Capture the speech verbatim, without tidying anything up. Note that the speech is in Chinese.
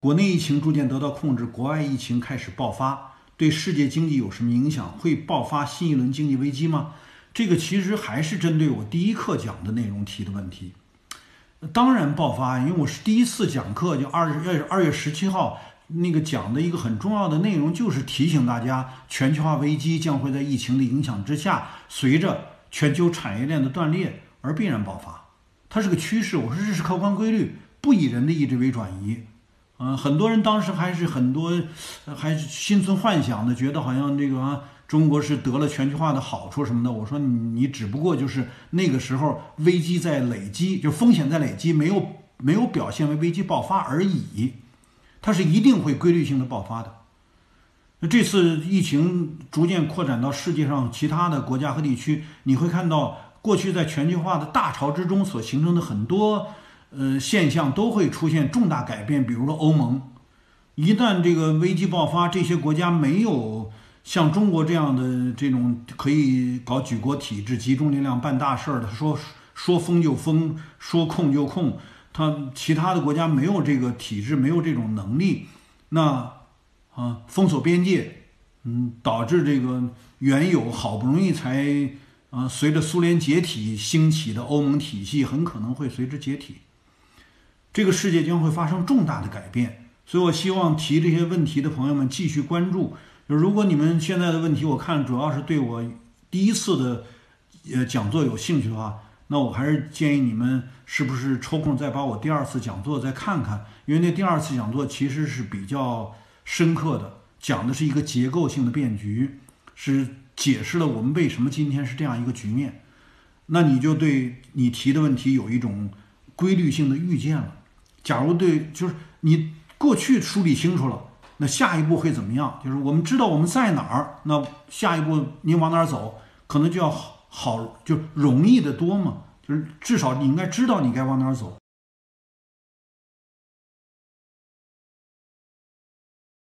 国内疫情逐渐得到控制，国外疫情开始爆发，对世界经济有什么影响？会爆发新一轮经济危机吗？这个其实还是针对我第一课讲的内容提的问题。当然爆发，因为我是第一次讲课，就二月二月十七号那个讲的一个很重要的内容，就是提醒大家，全球化危机将会在疫情的影响之下，随着全球产业链的断裂而必然爆发。它是个趋势，我说这是客观规律，不以人的意志为转移。嗯、呃，很多人当时还是很多，还是心存幻想的，觉得好像这个啊，中国是得了全球化的好处什么的。我说你你只不过就是那个时候危机在累积，就风险在累积，没有没有表现为危机爆发而已，它是一定会规律性的爆发的。那这次疫情逐渐扩展到世界上其他的国家和地区，你会看到过去在全球化的大潮之中所形成的很多呃现象都会出现重大改变。比如说欧盟，一旦这个危机爆发，这些国家没有像中国这样的这种可以搞举国体制、集中力量办大事儿的，说说封就封，说控就控，他其他的国家没有这个体制，没有这种能力，那啊封锁边界，嗯，导致这个原有好不容易才啊随着苏联解体兴起的欧盟体系很可能会随之解体，这个世界将会发生重大的改变。所以我希望提这些问题的朋友们继续关注。如果你们现在的问题我看主要是对我第一次的呃讲座有兴趣的话，那我还是建议你们是不是抽空再把我第二次讲座再看看，因为那第二次讲座其实是比较深刻的，讲的是一个结构性的变局，是解释了我们为什么今天是这样一个局面。那你就对你提的问题有一种规律性的预见了。假如对，就是你过去梳理清楚了，那下一步会怎么样？就是我们知道我们在哪儿，那下一步你往哪儿走，可能就要好，好就容易的多嘛。就是至少你应该知道你该往哪儿走。